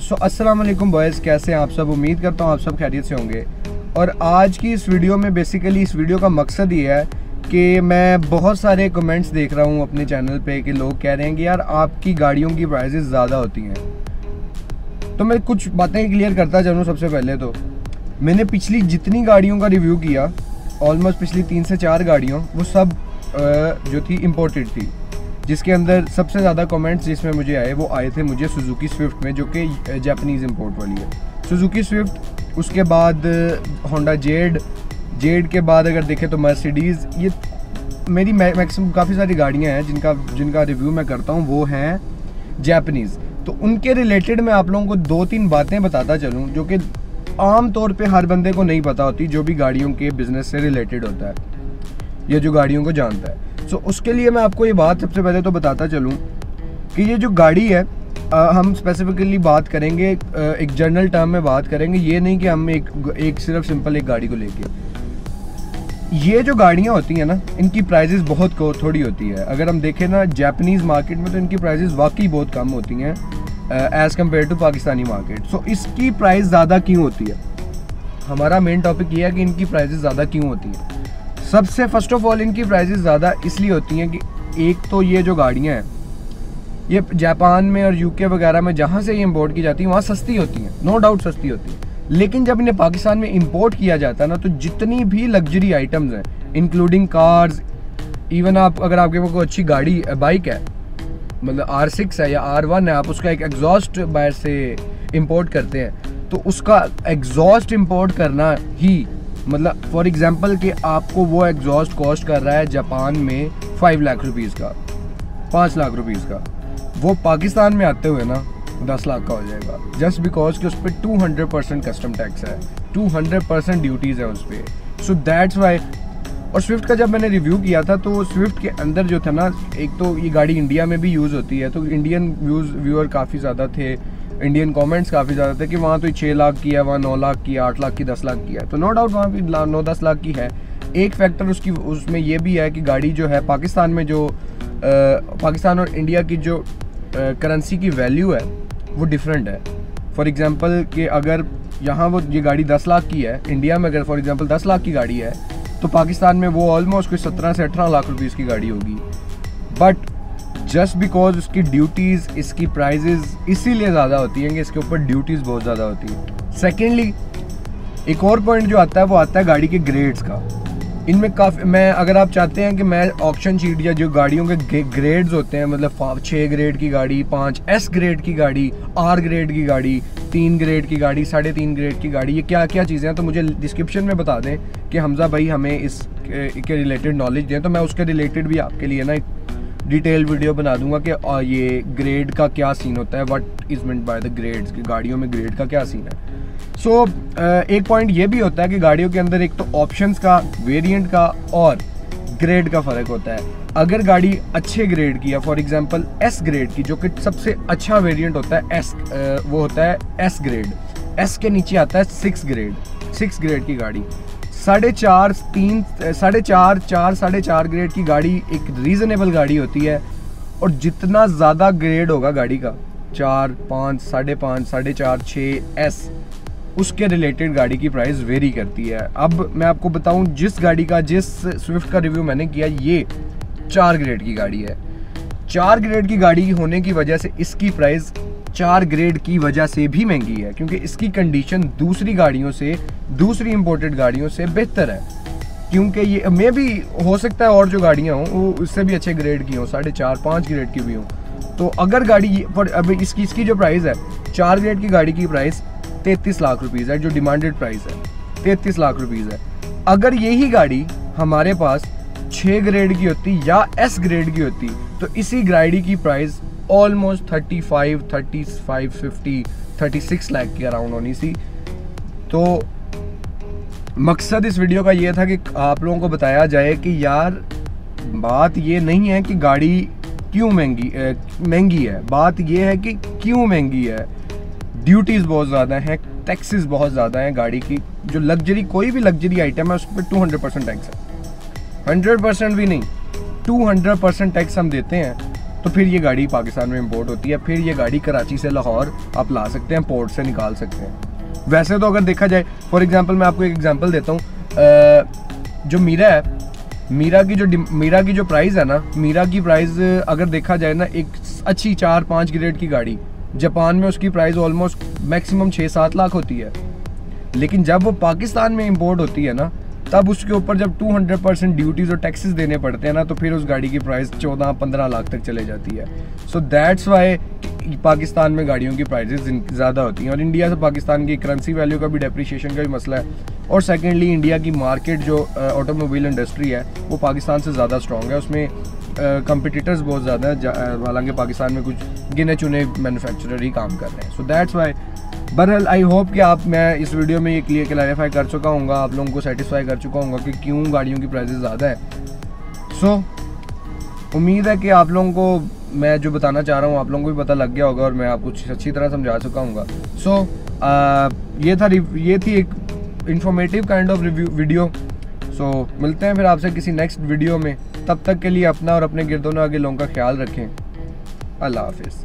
अस्सलाम वालेकुम बॉयज़, कैसे हैं आप सब। उम्मीद करता हूँ आप सब खैरियत से होंगे। और आज की इस वीडियो में बेसिकली इस वीडियो का मकसद ये है कि मैं बहुत सारे कमेंट्स देख रहा हूँ अपने चैनल पे कि लोग कह रहे हैं कि यार आपकी गाड़ियों की प्राइसेस ज़्यादा होती हैं। तो मैं कुछ बातें क्लियर करता चलूँ। सबसे पहले तो मैंने पिछली जितनी गाड़ियों का रिव्यू किया, ऑलमोस्ट पिछली 3 से 4 गाड़ियों, वो सब जो थी इम्पोर्टेड थी। जिसके अंदर सबसे ज़्यादा कमेंट्स जिसमें मुझे आए वो आए थे मुझे सुजुकी स्विफ्ट में, जो कि जापानीज़ इंपोर्ट वाली है। सुजुकी स्विफ्ट, उसके बाद होंडा जेड के बाद अगर देखें तो मर्सिडीज़। ये मेरी मैक्सिमम काफ़ी सारी गाड़ियां हैं जिनका रिव्यू मैं करता हूं, वो हैं जापानीज़। तो उनके रिलेटेड मैं आप लोगों को 2-3 बातें बताता चलूँ जो कि आम तौर पे हर बंदे को नहीं पता होती, जो भी गाड़ियों के बिज़नेस से रिलेटेड होता है या जो गाड़ियों को जानता है। सो उसके लिए मैं आपको ये बात सबसे पहले तो बताता चलूँ कि ये जो गाड़ी है, हम स्पेसिफिकली बात करेंगे, एक जनरल टर्म में बात करेंगे। ये नहीं कि हम एक सिर्फ सिंपल एक गाड़ी को लेके। ये जो गाड़ियाँ होती हैं ना, इनकी प्राइजेस बहुत थोड़ी होती है। अगर हम देखें ना जापानीज़ मार्केट में, तो इनकी प्राइजेस वाकई बहुत कम होती हैं as compared to Pakistani market. So इसकी प्राइस ज़्यादा क्यों होती है, हमारा मेन टॉपिक ये है कि इनकी प्राइजेस ज़्यादा क्यों होती हैं। सबसे फर्स्ट ऑफ ऑल इनकी प्राइसेस ज़्यादा इसलिए होती हैं कि एक तो ये जो गाड़ियाँ हैं ये जापान में और यूके वगैरह में जहाँ से ये इंपोर्ट की जाती हैं वहाँ सस्ती होती हैं, नो डाउट सस्ती होती हैं। लेकिन जब इन्हें पाकिस्तान में इंपोर्ट किया जाता है ना, तो जितनी भी लग्जरी आइटम्स हैं, इंक्लूडिंग कार्स, इवन आप अगर आपके पास कोई अच्छी गाड़ी बाइक है, मतलब R6 है या R1 है, आप उसका एक एग्जॉस्ट बाहर से इम्पोर्ट करते हैं, तो उसका एग्जॉस्ट इम्पोर्ट करना ही, मतलब फॉर एग्जांपल कि आपको वो एग्जॉस्ट कॉस्ट कर रहा है जापान में 5 लाख रुपीज़ का, 5 लाख रुपीज़ का, वो पाकिस्तान में आते हुए ना 10 लाख का हो जाएगा, जस्ट बिकॉज कि उस पर 200% कस्टम टैक्स है, 200% ड्यूटीज़ है उस पर। So that's why. और स्विफ्ट का जब मैंने रिव्यू किया था, तो स्विफ्ट के अंदर जो था ना, एक तो ये गाड़ी इंडिया में भी यूज़ होती है, तो इंडियन व्यूअर काफ़ी ज़्यादा थे, इंडियन कमेंट्स काफ़ी ज़्यादा थे कि वहाँ तो 6 लाख की है, वहाँ 9 लाख की, 8 लाख की, 10 लाख की है। तो नो डाउट वहाँ भी 9-10 लाख की है। एक फैक्टर उसमें ये भी है कि गाड़ी जो है पाकिस्तान में जो पाकिस्तान और इंडिया की जो करेंसी की वैल्यू है वो डिफरेंट है। फॉर एग्जांपल कि अगर यहाँ वो ये गाड़ी 10 लाख की है, इंडिया में अगर फॉर एग्जांपल 10 लाख की गाड़ी है, तो पाकिस्तान में वो ऑलमोस्ट कोई 17 से 18 लाख रुपीज़ की गाड़ी होगी। बट जस्ट बिकॉज उसकी ड्यूटीज़, इसकी प्राइजेज़ इसीलिए ज़्यादा होती हैं कि इसके ऊपर ड्यूटीज़ बहुत ज़्यादा होती है। सेकेंडली एक और पॉइंट जो आता है वो आता है गाड़ी के ग्रेड्स का। इनमें काफ़ी, मैं अगर आप चाहते हैं कि मैं ऑक्शन शीट या जो गाड़ियों के ग्रेड्स होते हैं, मतलब 6 ग्रेड की गाड़ी, 5 S ग्रेड की गाड़ी, R ग्रेड की गाड़ी, 3 ग्रेड की गाड़ी, 3.5 ग्रेड की गाड़ी, ये क्या क्या चीज़ें हैं, तो मुझे डिस्क्रिप्शन में बता दें कि हमज़ा भाई हमें इसके रिलेटेड नॉलेज दें, तो मैं उसके रिलेटेड भी आपके लिए ना डिटेल वीडियो बना दूंगा कि ये ग्रेड का क्या सीन होता है, what is meant by the grades, कि गाड़ियों में ग्रेड का क्या सीन है। सो एक पॉइंट ये भी होता है कि गाड़ियों के अंदर एक तो ऑप्शंस का, वेरिएंट का और ग्रेड का फ़र्क होता है। अगर गाड़ी अच्छे ग्रेड की है, फॉर एग्जांपल S ग्रेड की, जो कि सबसे अच्छा वेरिएंट होता है S, वो होता है S ग्रेड। S के नीचे आता है 6 ग्रेड की गाड़ी। 4.5 ग्रेड की गाड़ी एक रीज़नेबल गाड़ी होती है। और जितना ज़्यादा ग्रेड होगा गाड़ी का, 4, 5, 5.5, 4.5, 6 S, उसके रिलेटेड गाड़ी की प्राइस वेरी करती है। अब मैं आपको बताऊं, जिस स्विफ्ट का रिव्यू मैंने किया, ये 4 ग्रेड की गाड़ी है। 4 ग्रेड की गाड़ी होने की वजह से इसकी प्राइस 4 ग्रेड की वजह से भी महंगी है, क्योंकि इसकी कंडीशन दूसरी गाड़ियों से, दूसरी इंपोर्टेड गाड़ियों से बेहतर है। क्योंकि ये मे भी हो सकता है और जो गाड़ियाँ हों वो उससे भी अच्छे ग्रेड की हों, 4.5-5 ग्रेड की भी हों। तो अगर गाड़ी अब इसकी जो प्राइस है, 4 ग्रेड की गाड़ी की प्राइस 33 लाख रुपीज़ है, जो डिमांडेड प्राइस है 33 लाख रुपीज़ है। अगर यही गाड़ी हमारे पास 6 ग्रेड की होती या S ग्रेड की होती, तो इसी गाड़ी की प्राइस ऑलमोस्ट 35, 50, 36 लाख के अराउंड होनी सी। तो मकसद इस वीडियो का ये था कि आप लोगों को बताया जाए कि यार बात ये नहीं है कि गाड़ी क्यों महंगी है, बात ये है कि क्यों महंगी है। ड्यूटीज़ बहुत ज़्यादा हैं, टैक्सेस बहुत ज़्यादा हैं गाड़ी की। जो लग्जरी, कोई भी लग्जरी आइटम है उस पर 200% टैक्स है, 100% भी नहीं, 200% टैक्स हम देते हैं। तो फिर ये गाड़ी पाकिस्तान में इंपोर्ट होती है। फिर ये गाड़ी कराची से लाहौर आप ला सकते हैं, पोर्ट से निकाल सकते हैं। वैसे तो अगर देखा जाए, फॉर एग्जांपल मैं आपको एक एग्जांपल देता हूँ, जो मीरा है, मीरा की जो प्राइस है ना, मीरा की प्राइस अगर देखा जाए ना, एक अच्छी 4-5 ग्रेड की गाड़ी जापान में उसकी प्राइस ऑलमोस्ट मैक्सिमम 6-7 लाख होती है। लेकिन जब वो पाकिस्तान में इंपोर्ट होती है ना, तब उसके ऊपर जब 200% ड्यूटीज़ और टैक्सेस देने पड़ते हैं ना, तो फिर उस गाड़ी की प्राइस 14-15 लाख तक चले जाती है। सो दैट्स वाई पाकिस्तान में गाड़ियों की प्राइसेस ज़्यादा होती हैं। और इंडिया से पाकिस्तान की करेंसी वैल्यू का भी डेप्रिशिएशन का भी मसला है। और सेकेंडली इंडिया की मार्केट जो ऑटोमोबाइल इंडस्ट्री है वो पाकिस्तान से ज़्यादा स्ट्रॉन्ग है, उसमें कंपिटिटर्स बहुत ज़्यादा है, हालांकि पाकिस्तान में कुछ गिने चुने मैन्युफैक्चरर ही काम कर रहे हैं। सो दैट्स वाई बहरहाल आई होप कि मैं इस वीडियो में ये क्लैरिफाई कर चुका हूँ, आप लोगों को सेटिस्फाई कर चुका हूँ कि क्यों गाड़ियों की प्राइसेस ज़्यादा है। सो उम्मीद है कि आप लोगों को मैं जो बताना चाह रहा हूँ आप लोगों को भी पता लग गया होगा और मैं आपको अच्छी तरह समझा चुका हूँ। सो ये थी एक informative kind of review video. So मिलते हैं फिर आपसे किसी नेक्स्ट वीडियो में। तब तक के लिए अपना और अपने गिरदोनों आगे लोगों का ख्याल रखें। अल्लाह हाफिज़।